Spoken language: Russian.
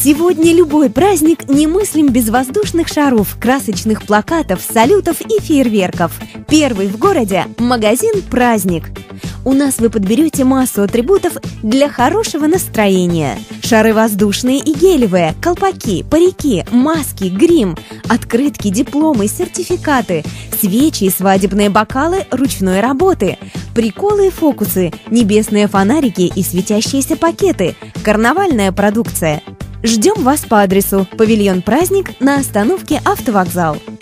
Сегодня любой праздник немыслим без воздушных шаров, красочных плакатов, салютов и фейерверков. Первый в городе – магазин «Праздник». У нас вы подберете массу атрибутов для хорошего настроения. Шары воздушные и гелевые, колпаки, парики, маски, грим, открытки, дипломы, сертификаты, свечи и свадебные бокалы ручной работы, приколы и фокусы, небесные фонарики и светящиеся пакеты, карнавальная продукция. Ждем вас по адресу: павильон «Праздник» на остановке «Автовокзал».